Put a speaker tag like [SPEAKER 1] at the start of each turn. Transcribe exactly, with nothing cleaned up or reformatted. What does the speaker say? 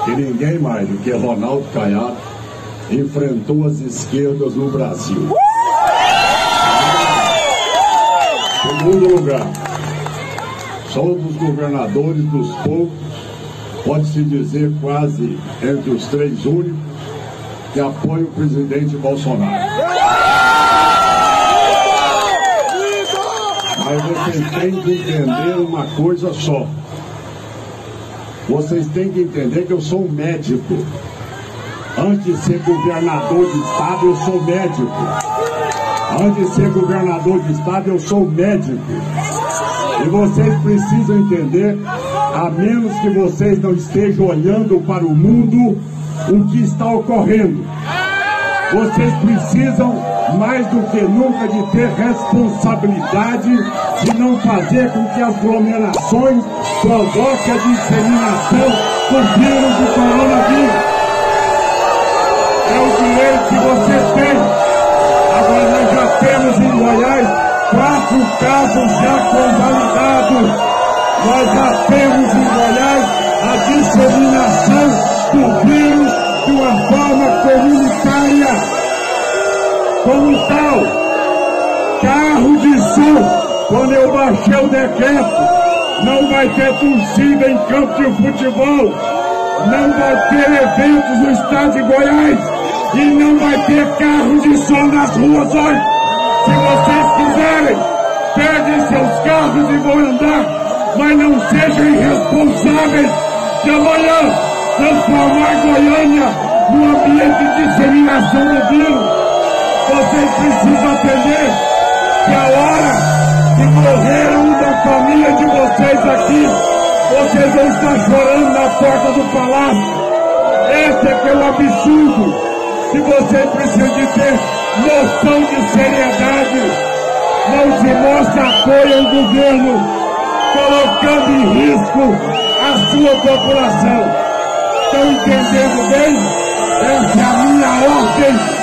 [SPEAKER 1] que ninguém mais do que Ronaldo Caiado enfrentou as esquerdas no Brasil. Segundo lugar, são dos governadores dos poucos, pode-se dizer quase entre os três únicos, que apoiam o presidente Bolsonaro. Mas vocês têm que entender uma coisa só. Vocês têm que entender que eu sou um médico. Antes de ser governador de estado, eu sou médico. Antes de ser governador de estado, eu sou médico. E vocês precisam entender, a menos que vocês não estejam olhando para o mundo, o que está ocorrendo. Vocês precisam, mais do que nunca, de ter responsabilidade de não fazer com que as aglomerações provoquem a disseminação do vírus do coronavírus. É o direito que você tem. Agora nós já temos em Goiás quatro casos já convalidados. Nós já temos em Goiás a disseminação do vírus de uma forma comunitária. Como tal, carro de som, quando eu baixei o decreto, não vai ter torcida em campo de futebol, não vai ter eventos no estado de Goiás e não vai ter carro de som nas ruas hoje. Se vocês quiserem, peguem seus carros e vão andar, mas não sejam irresponsáveis de amanhã transformar Goiânia num ambiente de disseminação do vírus. Vocês precisam entender que a hora que morrer um da família de vocês aqui, vocês vão estar chorando na porta do palácio. Esse é que é o absurdo. E vocês precisam de ter noção de seriedade. Não se mostra apoio ao governo, colocando em risco a sua população. Estão entendendo bem? Essa é a minha ordem.